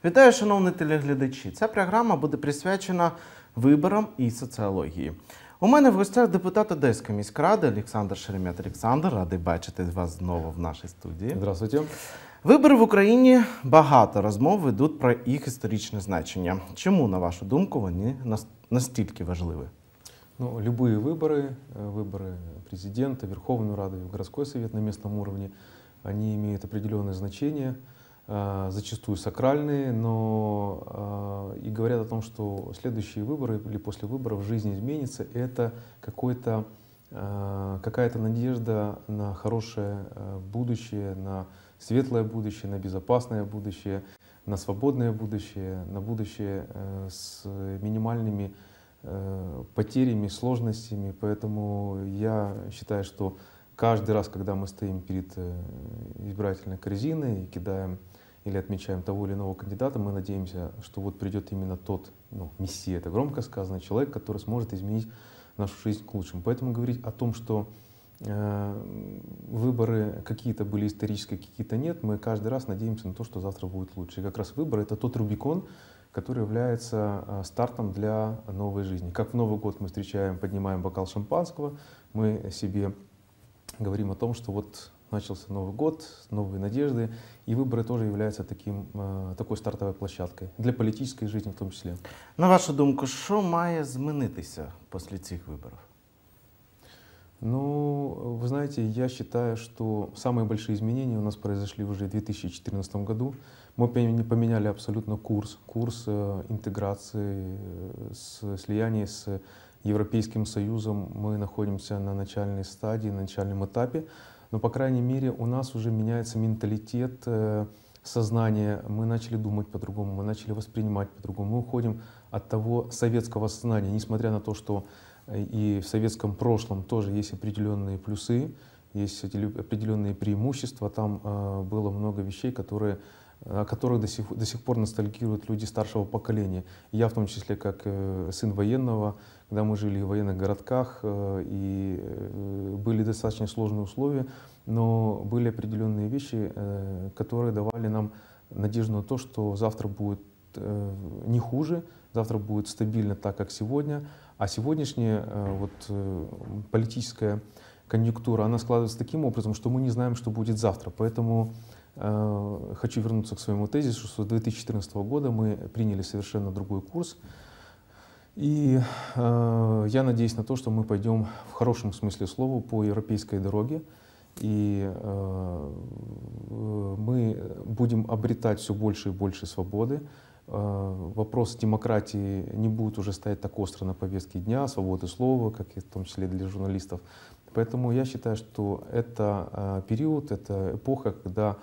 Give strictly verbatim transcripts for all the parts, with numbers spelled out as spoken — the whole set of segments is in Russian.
Вітаю, шановні телеглядачі! Ця програма буде присвячена виборам і соціології. У мене в гостях депутат Одеської міськради Олександр Шеремет. Олександр, радий бачити вас знову в нашій студії. Здравствуйте. Вибори в Україні, багато розмов ведуть про їх історичне значення. Чому, на вашу думку, вони настільки важливі? Ну, любые выборы, выборы президента, Верховную Раду и городской совет на местном уровне, они имеют определенное значение, зачастую сакральные, но и говорят о том, что следующие выборы или после выборов жизнь изменится. Это какой-то, какая-то надежда на хорошее будущее, на светлое будущее, на безопасное будущее, на свободное будущее, на будущее с минимальными потерями, сложностями. Поэтому я считаю, что каждый раз, когда мы стоим перед избирательной корзиной и кидаем или отмечаем того или иного кандидата, мы надеемся, что вот придет именно тот, ну, мессия, это громко сказано, человек, который сможет изменить нашу жизнь к лучшему. Поэтому говорить о том, что э, выборы какие-то были исторические, какие-то нет, мы каждый раз надеемся на то, что завтра будет лучше. И как раз выборы — это тот Рубикон, который является стартом для новой жизни. Как в Новый год мы встречаем, поднимаем бокал шампанского, мы себе говорим о том, что вот начался Новый год, новые надежды, и выборы тоже являются таким, такой стартовой площадкой для политической жизни в том числе. На вашу думку, що має змінитися після цих виборів? Ну, вы знаете, я считаю, что самые большие изменения у нас произошли уже в две тысячи четырнадцатом году. Мы поменяли абсолютно курс, курс интеграции, слияния с Европейским Союзом. Мы находимся на начальной стадии, на начальном этапе, но, по крайней мере, у нас уже меняется менталитет, сознание. Мы начали думать по-другому, мы начали воспринимать по-другому. Мы уходим от того советского сознания, несмотря на то, что и в советском прошлом тоже есть определенные плюсы, есть определенные преимущества. Там было много вещей, которые, о которых до сих, до сих пор ностальгируют люди старшего поколения. Я в том числе, как сын военного, когда мы жили в военных городках, и были достаточно сложные условия, но были определенные вещи, которые давали нам надежду на то, что завтра будет не хуже, завтра будет стабильно так, как сегодня. А сегодняшняя вот, политическая конъюнктура, она складывается таким образом, что мы не знаем, что будет завтра. Поэтому э, хочу вернуться к своему тезису, что с две тысячи четырнадцатого года мы приняли совершенно другой курс. И э, я надеюсь на то, что мы пойдем в хорошем смысле слова по европейской дороге. И э, мы будем обретать все больше и больше свободы. Вопрос демократии не будет уже стоять так остро на повестке дня, свободы слова, как и в том числе для журналистов. Поэтому я считаю, что это период, это эпоха, когда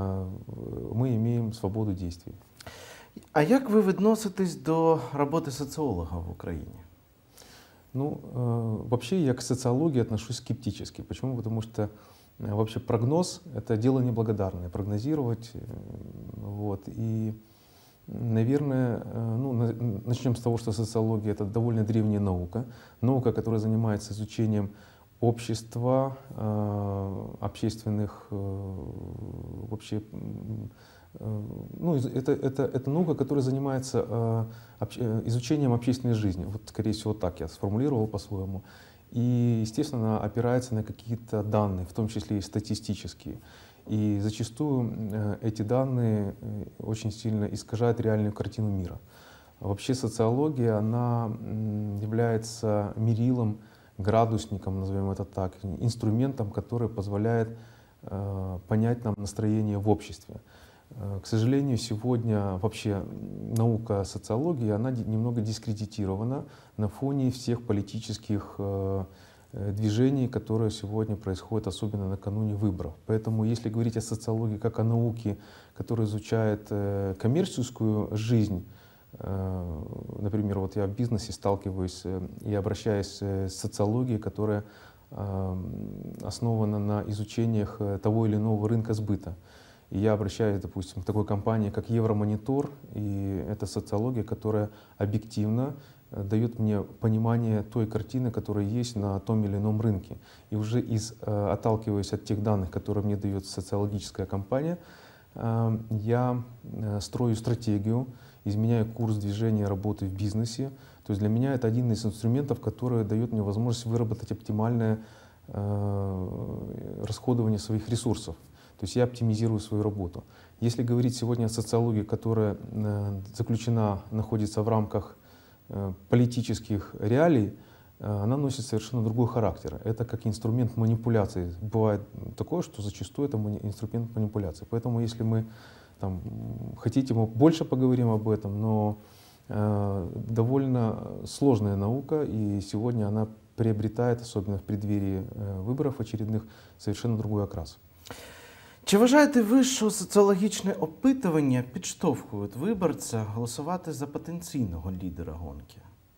мы имеем свободу действий. А як ви відноситесь до роботи соціолога в Україні? Ну, вообще я к социологии отношусь скептически. Почему? Потому что вообще прогноз — это дело неблагодарное. Прогнозировать, вот, и наверное, ну, начнем с того, что социология — это довольно древняя наука. Наука, которая занимается изучением общества, общественных, вообще, ну, это, это, это наука, которая занимается изучением общественной жизни. Вот, скорее всего, так я сформулировал по-своему. И, естественно, опирается на какие-то данные, в том числе и статистические. И зачастую эти данные очень сильно искажают реальную картину мира. Вообще социология, она является мерилом, градусником, назовем это так, инструментом, который позволяет понять нам настроение в обществе. К сожалению, сегодня вообще наука социологии, она немного дискредитирована на фоне всех политических движений, которые сегодня происходят, особенно накануне выборов. Поэтому, если говорить о социологии как о науке, которая изучает коммерческую жизнь, например, вот я в бизнесе сталкиваюсь и обращаюсь с социологией, которая основана на изучениях того или иного рынка сбыта. И я обращаюсь, допустим, к такой компании, как Евромонитор, и это социология, которая объективно дает мне понимание той картины, которая есть на том или ином рынке. И уже из, отталкиваясь от тех данных, которые мне дает социологическая компания, э, я э, строю стратегию, изменяю курс движения работы в бизнесе. То есть для меня это один из инструментов, который дает мне возможность выработать оптимальное э, расходование своих ресурсов. То есть я оптимизирую свою работу. Если говорить сегодня о социологии, которая э, заключена, находится в рамках э, политических реалий, э, она носит совершенно другой характер. Это как инструмент манипуляции. Бывает такое, что зачастую это мани- инструмент манипуляции. Поэтому если мы там, хотите, мы больше поговорим об этом, но э, довольно сложная наука, и сегодня она приобретает, особенно в преддверии э, виборів очередних, совершенно другой окрас. Чи вважаєте ви, що соціологічне опитування підштовхують виборця голосувати за потенційного лідера гонки?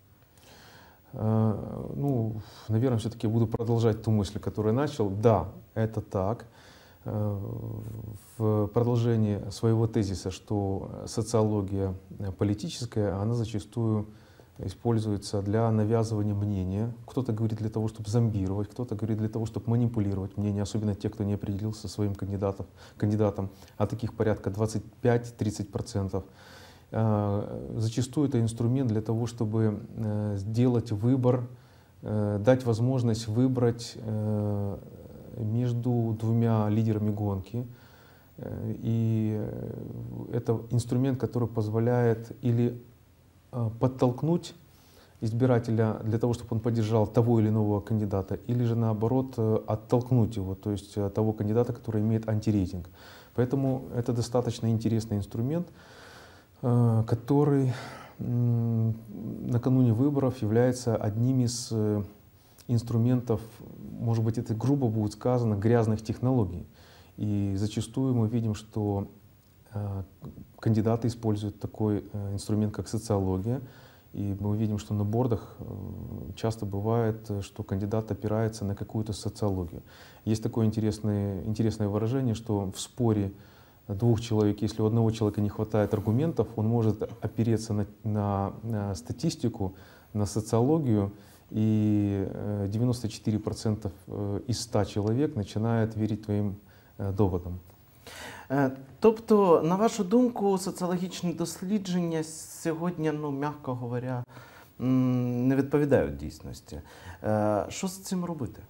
Э, Ну, наверное, все-таки буду продолжать ту мысль, которую начал. Да, это так. Э, В продолжении своего тезиса, что социология политическая, она зачастую используется для навязывания мнения. Кто-то говорит для того, чтобы зомбировать, кто-то говорит для того, чтобы манипулировать мнением, особенно те, кто не определился своим кандидатом, кандидатом, а таких порядка двадцать пять — тридцать процентов. Зачастую это инструмент для того, чтобы сделать выбор, дать возможность выбрать между двумя лидерами гонки. И это инструмент, который позволяет или подтолкнуть избирателя для того, чтобы он поддержал того или иного кандидата, или же наоборот оттолкнуть его, то есть того кандидата, который имеет антирейтинг. Поэтому это достаточно интересный инструмент, который накануне выборов является одним из инструментов, может быть, это грубо будет сказано, грязных технологий. И зачастую мы видим, что кандидаты используют такой инструмент, как социология. И мы видим, что на бордах часто бывает, что кандидат опирается на какую-то социологию. Есть такое интересное, интересное выражение, что в споре двух человек, если у одного человека не хватает аргументов, он может опереться на, на, на статистику, на социологию, и девяносто четыре процента из ста человек начинают верить твоим доводам. Тобто, на вашу думку, соціологічні дослідження сьогодні, ну, м'яко говоря, не відповідають дійсності. Що з цим робити?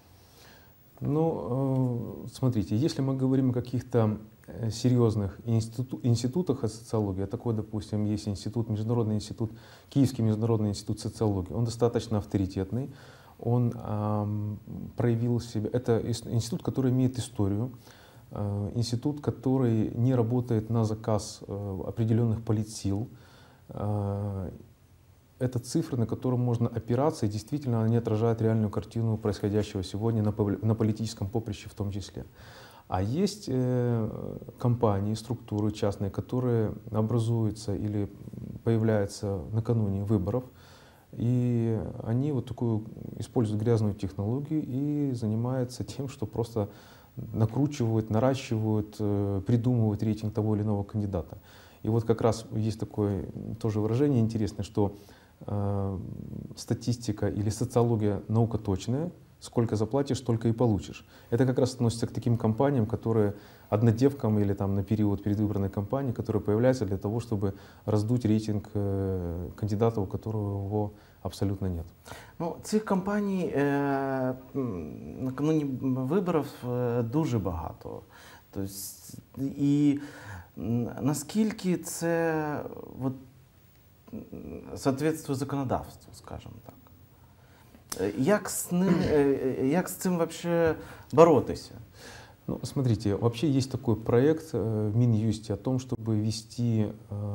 Ну, смотрите, если мы говорим о каких-то серьезных институ- институтах о социологии, такой, допустим, есть институт, Международный институт, Киевский Международный институт социологии, он достаточно авторитетный, он эм, проявил себя, это институт, который имеет историю, э, институт, который не работает на заказ э, определенных политсил. Э, Это цифры, на которые можно опираться, и действительно они отражают реальную картину происходящего сегодня на, на политическом поприще в том числе. А есть э, компании, структуры частные, которые образуются или появляются накануне выборов, и они вот такую используют грязную технологию и занимаются тем, что просто накручивают, наращивают, э, придумывают рейтинг того или иного кандидата. И вот как раз есть такое тоже выражение интересное, что э, статистика или социология наука точная, сколько заплатишь, столько и получишь. Это как раз относится к таким компаниям, которые однодевкам или там на период предвыборной кампании, которые появляются для того, чтобы раздуть рейтинг э, кандидата, у которого его абсолютно нет. Ну, цих компаній е, накануні виборів е, дуже багато. Тобто, і наскільки це от, соответствує законодавству, скажімо так? Як з, ним, як з цим вообще боротися? Ну, смотрите, вообще есть такой проект в Минюсте о том, чтобы ввести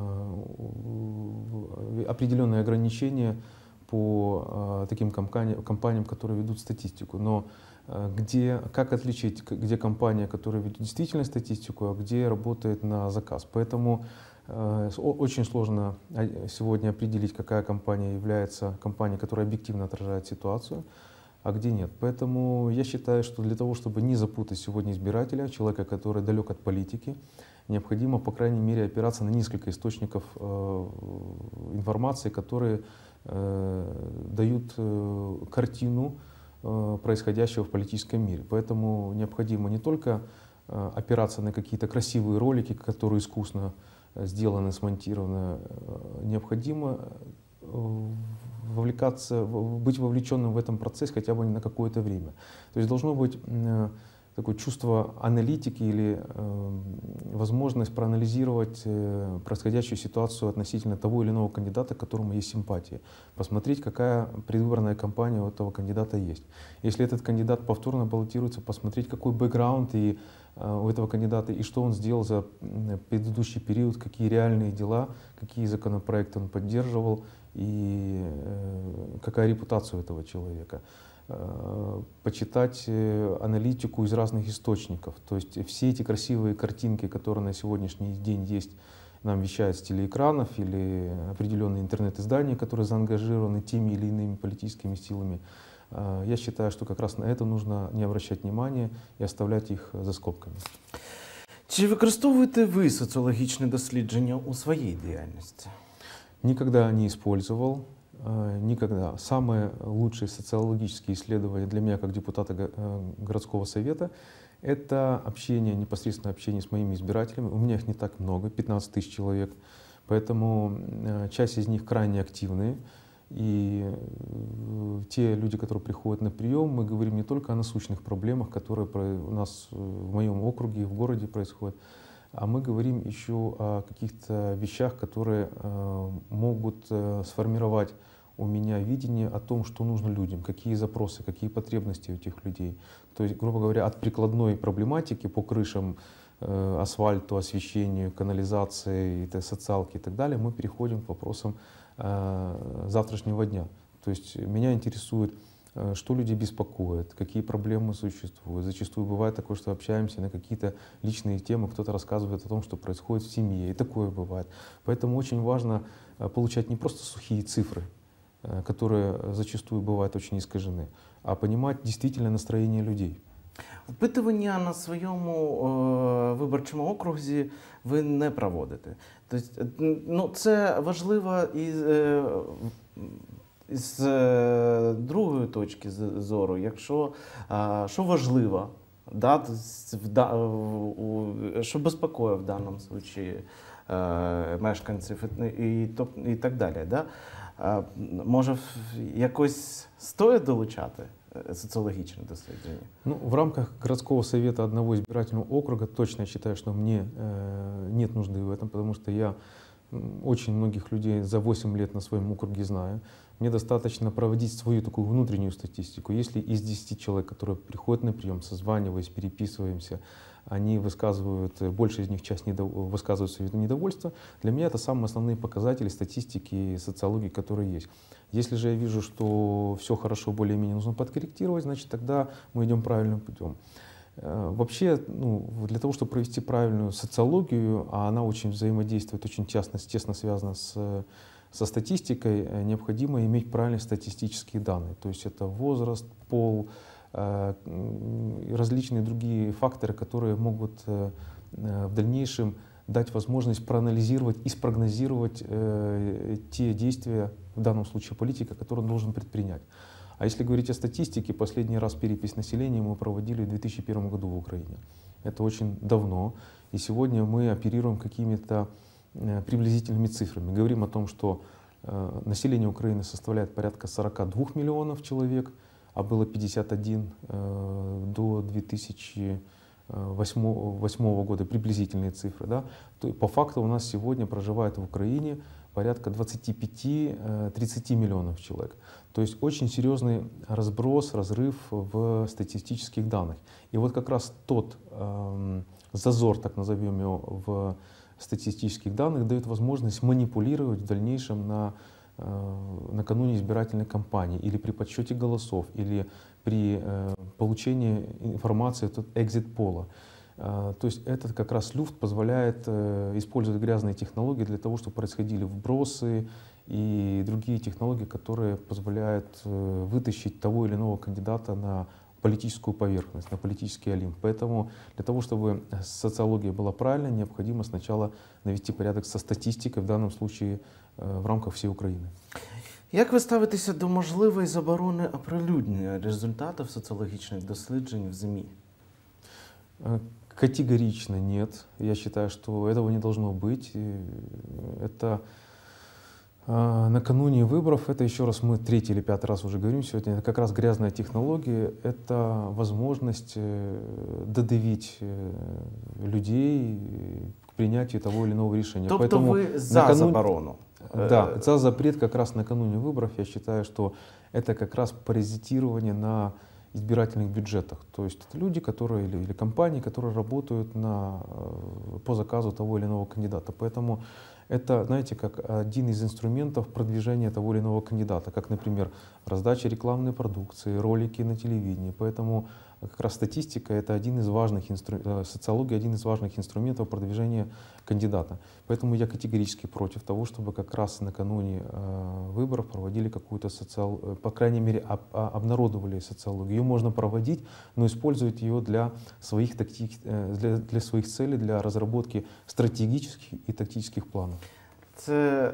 определенные ограничения по таким компаниям, компаниям, которые ведут статистику. Но где, как отличить, где компания, которая ведет действительно статистику, а где работает на заказ? Поэтому э, очень сложно сегодня определить, какая компания является компанией, которая объективно отражает ситуацию, а где нет. Поэтому я считаю, что для того, чтобы не запутать сегодня избирателя, человека, который далек от политики, необходимо, по крайней мере, опираться на несколько источников э, информации, которые э, дают э, картину происходящего в политическом мире. Поэтому необходимо не только э, опираться на какие-то красивые ролики, которые искусно э, сделаны, смонтированы. Э, необходимо э, вовлекаться, в- быть вовлеченным в этом процесс хотя бы на какое-то время. То есть должно быть э, такое чувство аналитики или э, возможность проанализировать э, происходящую ситуацию относительно того или иного кандидата, к которому есть симпатия. Посмотреть, какая предвыборная кампания у этого кандидата есть. Если этот кандидат повторно баллотируется, посмотреть, какой бэкграунд и, э, у этого кандидата и что он сделал за м, предыдущий период, какие реальные дела, какие законопроекты он поддерживал и э, какая репутация у этого человека. Э, почитать э, аналитику из разных источников. То есть все эти красивые картинки, которые на сегодняшний день есть, нам вещают с телеэкранов или определенные интернет-издания, которые заангажированы теми или иными политическими силами. Э, Я считаю, что как раз на это нужно не обращать внимания и оставлять их за скобками. Чи використовуєте ви соціологічне дослідження у своїй діяльності? Никогда не использовал, э, никогда. Самые лучшие социологические исследования для меня как депутата го- э, городского совета — это общение, непосредственное общение с моими избирателями. У меня их не так много, пятнадцать тысяч человек, поэтому э, часть из них крайне активные. И э, те люди, которые приходят на прием, мы говорим не только о насущных проблемах, которые про- у нас э, в моем округе и в городе происходят, а мы говорим еще о каких-то вещах, которые э, могут э, сформировать у меня видение о том, что нужно людям, какие запросы, какие потребности у этих людей. То есть, грубо говоря, от прикладной проблематики по крышам, э, асфальту, освещению, канализации, это социалки и так далее, мы переходим к вопросам э, завтрашнего дня. То есть меня интересует, э, что люди беспокоят, какие проблемы существуют. Зачастую бывает такое, что общаемся на какие-то личные темы, кто-то рассказывает о том, что происходит в семье, и такое бывает. Поэтому очень важно э, получать не просто сухие цифры, э, которые зачастую бывают очень искажены, а понимать действительно настроение людей. Опитування на своєму е, виборчому окрузі ви не проводите. Тобто, е, ну, це важливо і е, з е, другої точки з- зору, якщо е, що важливо, да, з- в да- у- що безпокоїть в даному випадку е, мешканців і, і, то- і так далі. Да? Е, Може, в- якось стоїть долучати е, соціологічне дослідження? Ну, в рамках городского совета одного избирательного округа точно я считаю, что мне э, нет нужды в этом, потому что я м, очень многих людей за восемь лет на своем округе знаю. Мне достаточно проводить свою такую внутреннюю статистику. Если из десяти человек, которые приходят на прием, созваниваясь, переписываемся, они высказывают, э, большая из них часть недов- высказывают свое недовольство, для меня это самые основные показатели статистики и социологии, которые есть. Если же я вижу, что все хорошо, более-менее нужно подкорректировать, значит тогда мы идем правильным путем. Э, Вообще, ну, для того, чтобы провести правильную социологию, а она очень взаимодействует, очень тесно, тесно связана с, э, со статистикой, э, необходимо иметь правильные статистические данные. То есть это возраст, пол, э, м, и различные другие факторы, которые могут э, э, в дальнейшем дать возможность проанализировать и спрогнозировать э, те действия, в данном случае политика, которые он должен предпринять. А если говорить о статистике, последний раз перепись населения мы проводили в две тысячи первом году в Украине. Это очень давно. И сегодня мы оперируем какими-то э, приблизительными цифрами. Говорим о том, что э, население Украины составляет порядка сорок два миллионов человек, а было пятьдесят один э, до две тысячи восьмого года, приблизительные цифры. Да? То, по факту у нас сегодня проживает в Украине порядка двадцать пять - тридцать миллионов человек. То есть очень серьезный разброс, разрыв в статистических данных. И вот как раз тот эм, зазор, так назовем его, в статистических данных дает возможность манипулировать в дальнейшем на, э, накануне избирательной кампании или при подсчете голосов, или при э, получении информации от экзит-пола. Э, то есть этот как раз люфт позволяет э, использовать грязные технологии для того, чтобы происходили вбросы и другие технологии, которые позволяют э, вытащить того или иного кандидата на политическую поверхность, на политический олимп. Поэтому для того, чтобы социология была правильной, необходимо сначала навести порядок со статистикой, в данном случае э, в рамках всей Украины. Як ви ставитеся до можливої заборони оприлюднення результатів соціологічних досліджень в ЗМІ? Э, Категорично нет. Я считаю, что этого не должно быть. И это а, накануне выборов, это еще раз мы третий или пятый раз уже говорим сегодня, это как раз грязная технология, это возможность э, додавить э, людей к принятию того или иного решения. Тобто Поэтому ви за накануне- заборону? Да, Е, за запрет как раз накануне выборов, я считаю, что это как раз паразитирование на избирательных бюджетах. То есть это люди, которые, или, или компании, которые работают на, э, по заказу того или иного кандидата. Поэтому это, знаете, как один из инструментов продвижения того или иного кандидата, как, например, раздача рекламной продукции, ролики на телевидении. Поэтому как раз статистика — это один из важных инстру... э, социология — один из важных инструментов продвижения кандидата. Поэтому я категорически против того, чтобы как раз накануне э, выборов проводили какую-то социал... э, по крайней мере, об... а- обнародовали социологию. Ее можно проводить, но использовать ее для своих, такти... э, для... для своих целей, для разработки стратегических и тактических планов. Це,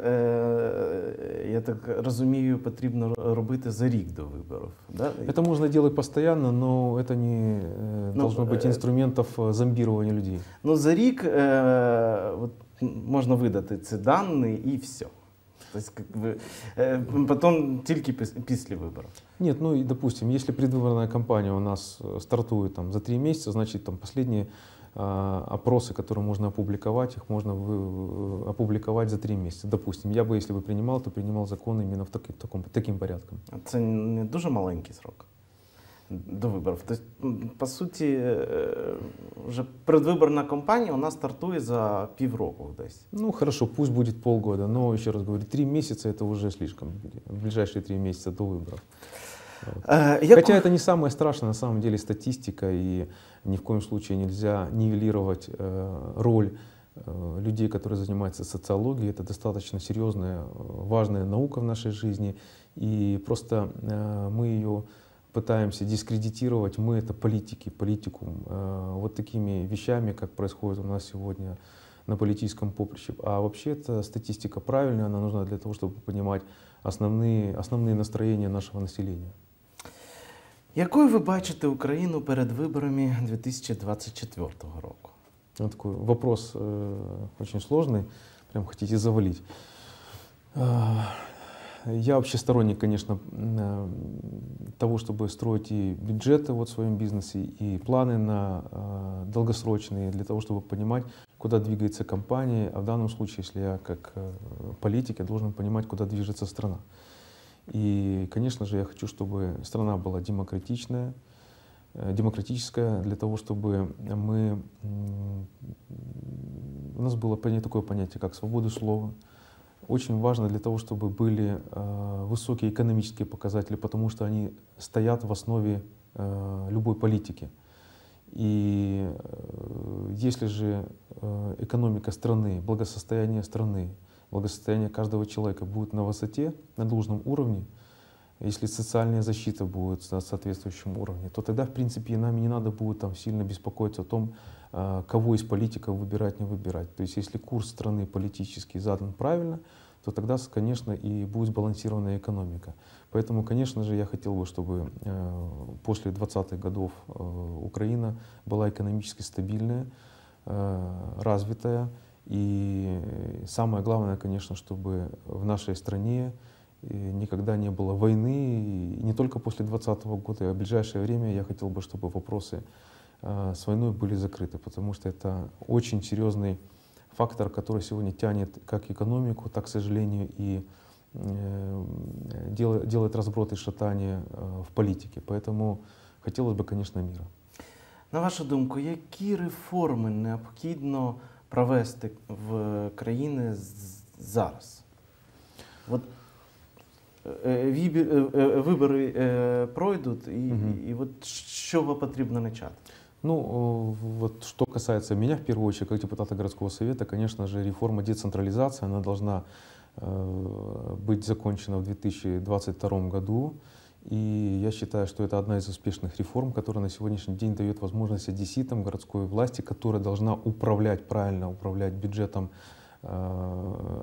е, я так розумію, потрібно робити за рік до виборів. Да? Это можно делать постоянно, но это не э, Ну, должно быть э, инструментов э, зомбирования людей. Ну, за рік е, от, можна видати ці дані і все. Тобто, как би, е, потім тільки піс- після виборів. Нет, ну и допустим, если предвыборная кампания у нас э, стартует там, за три месяца, значит там последние э, опросы, которые можно опубликовать, их можно вы- э, опубликовать за три месяца. Допустим, я бы, если бы принимал, то принимал законы именно в таки- таком, таким порядком. Це не дуже маленький срок до виборів. Тобто, м, по суті, е, вже предвиборна кампанія у нас стартує за півроку десь. Ну хорошо, пусть будет полгода, но еще раз говорю, три месяца это уже слишком, в ближайшие три месяца до выборов. Вот. Е, як- Хотя это не самое страшное, на самом деле, статистика, и ни в коем случае нельзя нивелировать э, роль э, людей, которые занимаются социологией. Это достаточно серьезная, э, важная наука в нашей жизни, и просто э, мы ее пытаемся дискредитировать, мы это политики, политикум, э, вот такими вещами, как происходит у нас сегодня на политическом поприще. А вообще эта статистика правильная, она нужна для того, чтобы понимать основные, основные настроения нашего населения. Якою ви бачите Україну перед виборами дві тисячі двадцять четвертого року? Вот такой вопрос э, очень сложный, прям хотите завалить. А, Я вообще сторонник, конечно, м, э, того, чтобы строить и бюджеты вот в своем бизнесе, и планы на э, долгосрочные, для того, чтобы понимать, куда двигается компания. А в данном случае, если я как э, политик, я должен понимать, куда движется страна. И, конечно же, я хочу, чтобы страна была демократичная, э, демократическая, для того, чтобы мы, м, у нас было понятие, такое понятие, как свобода слова. Очень важно для того, чтобы были э, высокие экономические показатели, потому что они стоят в основе э, любой политики. И э, если же э, экономика страны, благосостояние страны, благосостояние каждого человека будет на высоте, на должном уровне, если социальная защита будет на соответствующем уровне, то тогда, в принципе, нам не надо будет там сильно беспокоиться о том, э, кого из политиков выбирать, не выбирать. То есть если курс страны политический задан правильно, то тогда, конечно, и будет сбалансированная экономика. Поэтому, конечно же, я хотел бы, чтобы э, после двадцатых годов э, Украина была экономически стабильная, э, развитая. И самое главное, конечно, чтобы в нашей стране никогда не было войны. И не только после двадцатого года, а в ближайшее время я хотел бы, чтобы вопросы э, с войной были закрыты, потому что это очень серьезный фактор, который сегодня тянет как экономику, так, к сожалению, и э, делает, делает разброд и шатание э, в политике. Поэтому хотелось бы, конечно, мира. На вашу думку, які реформи необхідно провести в країни з- зараз? От, е, вібі- е, е, вибори е, пройдуть, і, Мгм. і, і от з чого потрібно почати? Ну, э, вот что касается меня, в первую очередь, как депутата городского совета, конечно же, реформа децентрализации, она должна э, быть закончена в две тысячи двадцать втором году. И я считаю, что это одна из успешных реформ, которая на сегодняшний день дает возможность одесситам, городской власти, которая должна управлять, правильно управлять бюджетом э,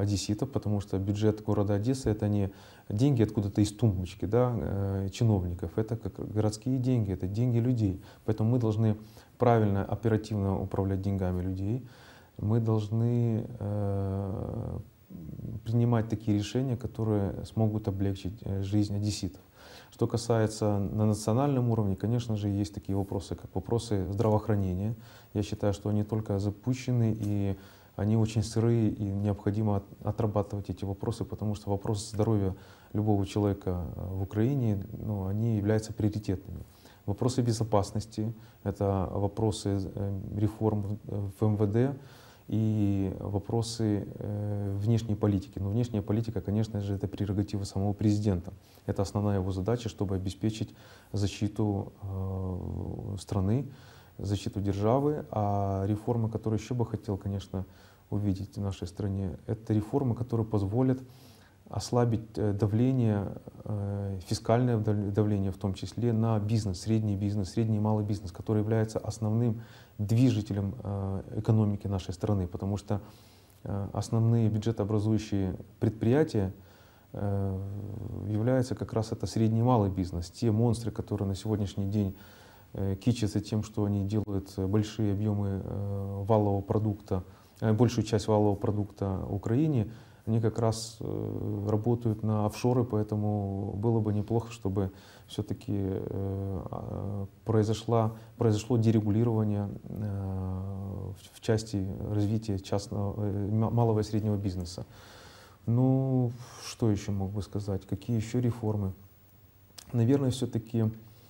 одесситов, потому что бюджет города Одессы — это не деньги откуда-то из тумбочки, да, э, чиновников, это как городские деньги, это деньги людей. Поэтому мы должны правильно, оперативно управлять деньгами людей. Мы должны э, принимать такие решения, которые смогут облегчить э, жизнь одесситов. Что касается на национальном уровне, конечно же, есть такие вопросы, как вопросы здравоохранения. Я считаю, что они только запущены, и они очень сырые, и необходимо отрабатывать эти вопросы, потому что вопросы здоровья любого человека в Украине, ну, они являются приоритетными. Вопросы безопасности — это вопросы реформ в эм вэ дэ и вопросы э, внешней политики. Но внешняя политика, конечно же, это прерогатива самого президента. Это основная его задача, чтобы обеспечить защиту э, страны, защиту державы. А реформы, которые еще бы хотел, конечно, увидеть в нашей стране, это реформы, которые позволят ослабить давление, э, фискальное давление в том числе, на бизнес, средний бизнес, средний и малый бизнес, который является основным движителем э, экономики нашей страны, потому что э, основные бюджетообразующие предприятия э, являются как раз это средний и малый бизнес, те монстры, которые на сегодняшний день э, кичатся тем, что они делают большие объемы э, валового продукта, э, большую часть валового продукта в Украине. Они как раз э, работают на офшоры, поэтому было бы неплохо, чтобы все-таки э, произошло, произошло дерегулирование э, в, в части развития частного, э, малого и среднего бизнеса. Ну, что еще мог бы сказать? Какие еще реформы? Наверное, все-таки...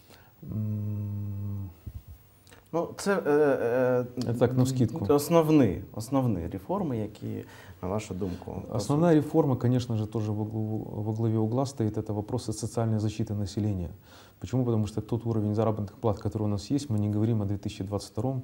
Ну, це е, е, так, навскидку. Основні, основні реформи, які, на вашу думку? Основная реформа, конечно же, тоже во, главу, во главе угла стоит, это вопросы социальной защиты населения. Почему? Потому что тот уровень заработных плат, который у нас есть, мы не говорим о две тысячи двадцать втором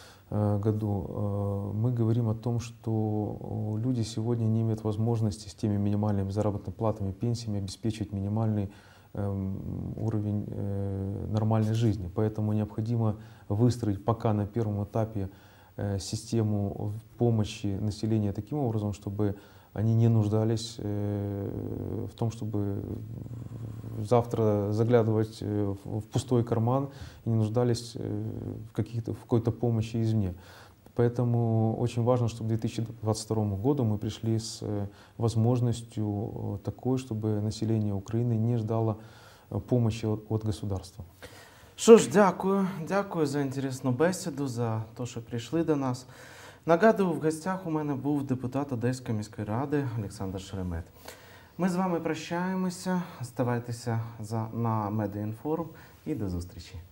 году, мы говорим о том, что люди сегодня не имеют возможности с теми минимальными заработными платами, пенсиями обеспечить минимальный уровень нормальной жизни. Поэтому необходимо выстроить пока на первом этапе систему помощи населению таким образом, чтобы они не нуждались в том, чтобы завтра заглядывать в пустой карман, и не нуждались в, каких-то, в какой-то помощи извне. Поэтому очень важно, чтобы к две тысячи двадцать второму году мы пришли с возможностью такой, чтобы население Украины не ждало помощи от, от государства. Що ж, дякую. Дякую за інтересну бесіду, за те, що прийшли до нас. Нагадую, в гостях у мене був депутат Одеської міської ради Олександр Шеремет. Ми з вами прощаємося. Оставайтеся за, на Медіаінформ і до зустрічі.